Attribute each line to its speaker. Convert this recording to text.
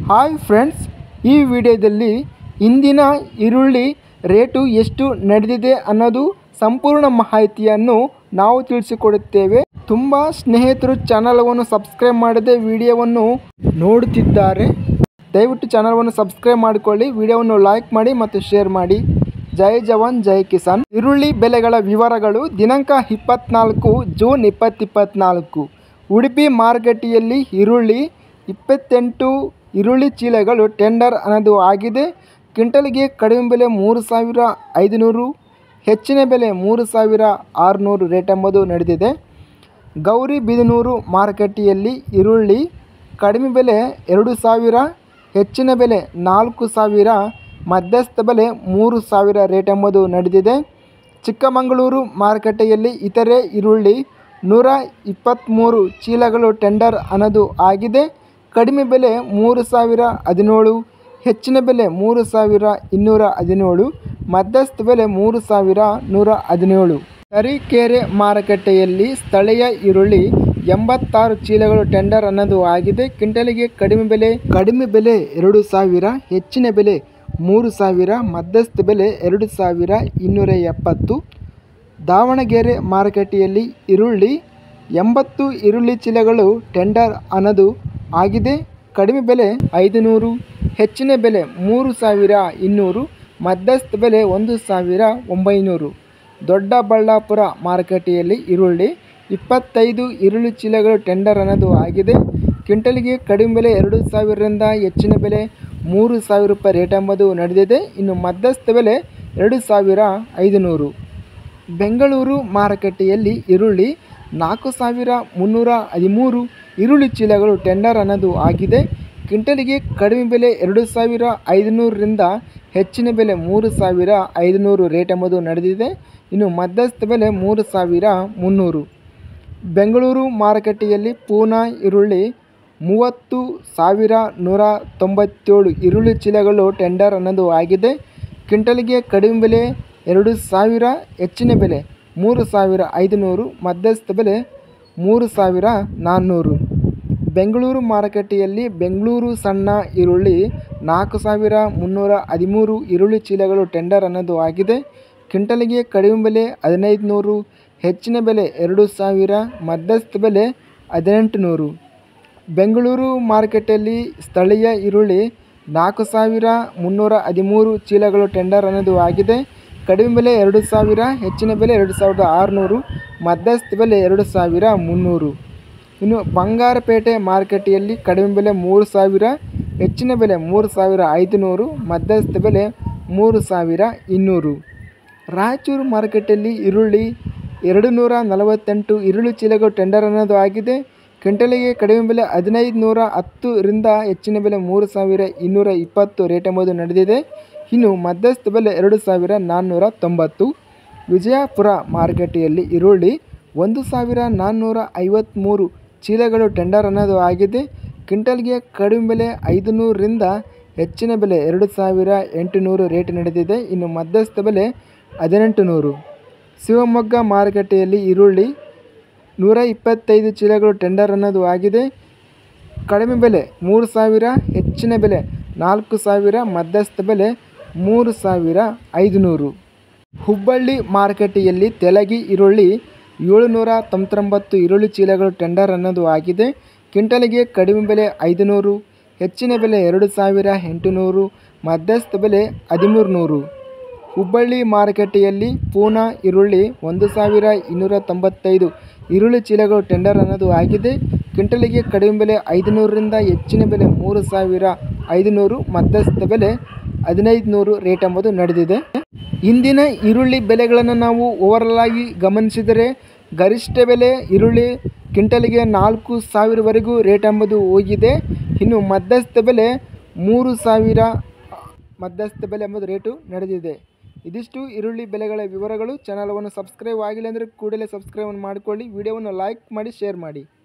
Speaker 1: Hi friends, ಈ ವಿಡಿಯೋದಲ್ಲಿ ಇಂದಿನ ಈರುಳ್ಳಿ ರೇಟು ಎಷ್ಟು ನಡೆದಿದೆ ಅನ್ನೋದು ಸಂಪೂರ್ಣ ಮಾಹಿತಿಯನ್ನು ನಾವು ತಿಳಿಸಿಕೊಡುತ್ತೇವೆ. ತುಂಬ ಸ್ನೇಹಿತರು ಚಾನಲವನ್ನು ಸಬ್ಸ್ಕ್ರೈಬ್ ಮಾಡದೆ ವಿಡಿಯೋವನ್ನು ನೋಡುತ್ತಿದ್ದಾರೆ. ದಯವಿಟ್ಟು ಚಾನಲವನ್ನು ಸಬ್ಸ್ಕ್ರೈಬ್ ಮಾಡಿಕೊಳ್ಳಿ, ವಿಡಿಯೋವನ್ನು ಲೈಕ್ ಮಾಡಿ ಮತ್ತು ಶೇರ್ ಮಾಡಿ. ಜೈ ಜವಾನ್ ಜೈ ಕಿಸಾನ್. ಈರುಳ್ಳಿ ಬೆಲೆಗಳ ವಿವರಗಳು. ದಿನಾಂಕ 24 ಜೂನ್ 2024 ಉಡುಪಿ ಮಾರುಕಟ್ಟೆಯಲ್ಲಿ ಈರುಳ್ಳಿ 28 ಈರುಳ್ಳಿ ಚೀಲಗಳು ಟೆಂಡರ್ ಅನ್ನೋದು ಆಗಿದೆ. ಕ್ವಿಂಟಲ್ಗೆ ಕಡಿಮೆ ಬೆಲೆ 3,500, ಹೆಚ್ಚಿನ ಬೆಲೆ 3,600 ರೇಟ್ ಎಂಬುದು ನಡೆದಿದೆ. ಗೌರಿಬಿದನೂರು ಮಾರುಕಟ್ಟೆಯಲ್ಲಿ ಈರುಳ್ಳಿ ಕಡಿಮೆ ಬೆಲೆ 2,000, ಹೆಚ್ಚಿನ ಬೆಲೆ 4,000, ಮಧ್ಯಸ್ಥ ಬೆಲೆ 3,000 ರೇಟ್ ಎಂಬುದು ನಡೆದಿದೆ. ಚಿಕ್ಕಮಗಳೂರು ಮಾರುಕಟ್ಟೆಯಲ್ಲಿ ಇತರೆ ಈರುಳ್ಳಿ 123 ಚೀಲಗಳು ಟೆಂಡರ್ ಅನ್ನೋದು ಆಗಿದೆ. ಕಡಿಮೆ ಬೆಲೆ 3,017, ಹೆಚ್ಚಿನ ಬೆಲೆ 3,217, ಮಧ್ಯಸ್ಥ ಬೆಲೆ 3,117. ತರೀಕೆರೆ ಮಾರುಕಟ್ಟೆಯಲ್ಲಿ ಸ್ಥಳೀಯ ಈರುಳ್ಳಿ 86 ಚೀಲಗಳು ಟೆಂಡರ್ ಅನ್ನೋದು ಆಗಿದೆ. ಕ್ವಿಂಟಲ್ಗೆ ಕಡಿಮೆ ಬೆಲೆ 2,000, ಹೆಚ್ಚಿನ ಬೆಲೆ 3,000, ಮಧ್ಯಸ್ಥ ಬೆಲೆ 2,270. ದಾವಣಗೆರೆ ಮಾರುಕಟ್ಟೆಯಲ್ಲಿ ಈರುಳ್ಳಿ 80 ಈರುಳ್ಳಿ ಚೀಲಗಳು ಟೆಂಡರ್ ಅನ್ನೋದು ಆಗಿದೆ. ಕಡಿಮೆ ಬೆಲೆ 500, ಹೆಚ್ಚಿನ ಬೆಲೆ 3,200, ಮಧ್ಯಸ್ಥ ಬೆಲೆ 1,900. ದೊಡ್ಡಬಳ್ಳಾಪುರ ಮಾರುಕಟ್ಟೆಯಲ್ಲಿ ಈರುಳ್ಳಿ 25 ಈರುಳ್ಳಿ ಚೀಲಗಳು ಟೆಂಡರ್ ಅನ್ನೋದು ಆಗಿದೆ. ಕ್ವಿಂಟಲ್ಗೆ ಕಡಿಮೆ ಬೆಲೆ 2,000ರಿಂದ ಹೆಚ್ಚಿನ ಬೆಲೆ 3,000 ರೂಪಾಯಿ ರೇಟ್ ಎಂಬುದು ನಡೆದಿದೆ. ಇನ್ನು ಮಧ್ಯಸ್ಥ ಬೆಲೆ 2,500. ಬೆಂಗಳೂರು ಮಾರುಕಟ್ಟೆಯಲ್ಲಿ ಈರುಳ್ಳಿ 4,313 ಈರುಳ್ಳಿ ಚೀಲಗಳು ಟೆಂಡರ್ ಅನ್ನೋದು ಆಗಿದೆ. ಕ್ವಿಂಟಲ್ಗೆ ಕಡಿಮೆ ಬೆಲೆ 2,500ರಿಂದ ಹೆಚ್ಚಿನ ಬೆಲೆ 3,500 ರೇಟ್ ಎಂಬುದು ನಡೆದಿದೆ. ಇನ್ನು ಮಧ್ಯಸ್ಥ ಬೆಲೆ 3,300. ಬೆಂಗಳೂರು ಮಾರುಕಟ್ಟೆಯಲ್ಲಿ ಪೂನಾ ಈರುಳ್ಳಿ 30,197 ಈರುಳ್ಳಿ ಚೀಲಗಳು ಟೆಂಡರ್ ಅನ್ನೋದು ಆಗಿದೆ. ಕ್ವಿಂಟಲ್ಗೆ ಕಡಿಮೆ ಬೆಲೆ 2,000, ಹೆಚ್ಚಿನ ಬೆಲೆ 3,500, ಮಧ್ಯಸ್ಥ ಬೆಲೆ 3,400. ಬೆಂಗಳೂರು ಮಾರುಕಟ್ಟೆಯಲ್ಲಿ ಬೆಂಗಳೂರು ಸಣ್ಣ ಈರುಳ್ಳಿ 4,313 ಈರುಳ್ಳಿ ಚೀಲಗಳು ಟೆಂಡರ್ ಅನ್ನೋದು ಆಗಿದೆ. ಕ್ವಿಂಟಲ್ಗೆ ಕಡಿಮೆ ಬೆಲೆ 1,500, ಹೆಚ್ಚಿನ ಬೆಲೆ 2,000, ಮಧ್ಯಸ್ಥ ಬೆಲೆ 1,800. ಬೆಂಗಳೂರು ಮಾರುಕಟ್ಟೆಯಲ್ಲಿ ಸ್ಥಳೀಯ ಈರುಳ್ಳಿ 4,313 ಚೀಲಗಳು ಟೆಂಡರ್ ಅನ್ನೋದು ಆಗಿದೆ. ಕಡಿಮೆ ಬೆಲೆ 2,000, ಹೆಚ್ಚಿನ ಬೆಲೆ 2,600, ಮಧ್ಯಸ್ಥ ಬೆಲೆ 2,300. ಇನ್ನು ಬಂಗಾರಪೇಟೆ ಮಾರುಕಟ್ಟೆಯಲ್ಲಿ ಕಡಿಮೆ ಬೆಲೆ 3,000, ಹೆಚ್ಚಿನ ಬೆಲೆ 3,500, ಮಧ್ಯಸ್ಥ ಬೆಲೆ 3,200. ರಾಯಚೂರು ಮಾರುಕಟ್ಟೆಯಲ್ಲಿ ಈರುಳ್ಳಿ 248 ಈರುಳ್ಳಿ ಚೀಲಗಳು ಟೆಂಡರ್ ಅನ್ನೋದು ಆಗಿದೆ. ಕ್ವಿಂಟಲ್ಗೆ ಕಡಿಮೆ ಬೆಲೆ 1,510ರಿಂದ ಹೆಚ್ಚಿನ ಬೆಲೆ 3,220 ರೇಟ್ ಎಂಬುದು ನಡೆದಿದೆ. ಇನ್ನು ಮಧ್ಯಸ್ಥ ಬೆಲೆ 2,490. ವಿಜಯಪುರ ಮಾರುಕಟ್ಟೆಯಲ್ಲಿ ಈರುಳ್ಳಿ 1,453 ಚೀಲಗಳು ಟೆಂಡರ್ ಅನ್ನೋದು ಆಗಿದೆ. ಕ್ವಿಂಟಲ್ಗೆ ಕಡಿಮೆ ಬೆಲೆ 500ರಿಂದ ಹೆಚ್ಚಿನ ಬೆಲೆ 2,800 ರೇಟ್ ನಡೆದಿದೆ. ಇನ್ನು ಮಧ್ಯಸ್ಥ ಬೆಲೆ 1,800. ಶಿವಮೊಗ್ಗ ಮಾರುಕಟ್ಟೆಯಲ್ಲಿ ಈರುಳ್ಳಿ 125 ಚೀಲಗಳು ಟೆಂಡರ್ ಅನ್ನೋದು ಆಗಿದೆ. ಕಡಿಮೆ ಬೆಲೆ 3,000, ಹೆಚ್ಚಿನ ಬೆಲೆ 4,000, ಮಧ್ಯಸ್ಥ ಬೆಲೆ 3,500. ಹುಬ್ಬಳ್ಳಿ ಮಾರುಕಟ್ಟೆಯಲ್ಲಿ ತೆಲಗಿ ಈರುಳ್ಳಿ 799 ಈರುಳ್ಳಿ ಚೀಲಗಳು ಟೆಂಡರ್ ಅನ್ನೋದು ಆಗಿದೆ. ಕ್ವಿಂಟಲ್ಗೆ ಕಡಿಮೆ ಬೆಲೆ 500, ಹೆಚ್ಚಿನ ಬೆಲೆ 2,800, ಮಧ್ಯಸ್ಥ ಬೆಲೆ 1,300. ಹುಬ್ಬಳ್ಳಿ ಮಾರುಕಟ್ಟೆಯಲ್ಲಿ ಪೂನಾ ಈರುಳ್ಳಿ 1,295 ಈರುಳ್ಳಿ ಚೀಲಗಳು ಟೆಂಡರ್ ಅನ್ನೋದು ಆಗಿದೆ. ಕ್ವಿಂಟಲ್ಗೆ ಕಡಿಮೆ ಬೆಲೆ 500ರಿಂದ ಹೆಚ್ಚಿನ ಬೆಲೆ 3,500, ಮಧ್ಯಸ್ಥ ಬೆಲೆ 1,500 ರೇಟ್ ಎಂಬುದು ನಡೆದಿದೆ. ಇಂದಿನ ಈರುಳ್ಳಿ ಬೆಲೆಗಳನ್ನು ನಾವು ಓವರಾಲ್ ಆಗಿ ಗಮನಿಸಿದರೆ ಗರಿಷ್ಠ ಬೆಲೆ ಈರುಳ್ಳಿ ಕ್ವಿಂಟಲ್ಗೆ 4,000ವರೆಗೂ ರೇಟ್ ಎಂಬುದು ಹೋಗಿದೆ. ಇನ್ನು ಮಧ್ಯಸ್ಥ ಬೆಲೆ 3,000 ಮಧ್ಯಸ್ಥ ಬೆಲೆ ಎಂಬುದು ರೇಟು ನಡೆದಿದೆ. ಇದಿಷ್ಟು ಈರುಳ್ಳಿ ಬೆಲೆಗಳ ವಿವರಗಳು. ಚಾನಲವನ್ನು ಸಬ್ಸ್ಕ್ರೈಬ್ ಆಗಿಲ್ಲ ಅಂದರೆ ಕೂಡಲೇ ಸಬ್ಸ್ಕ್ರೈಬ್ ಮಾಡಿಕೊಳ್ಳಿ, ವಿಡಿಯೋವನ್ನು ಲೈಕ್ ಮಾಡಿ, ಶೇರ್ ಮಾಡಿ.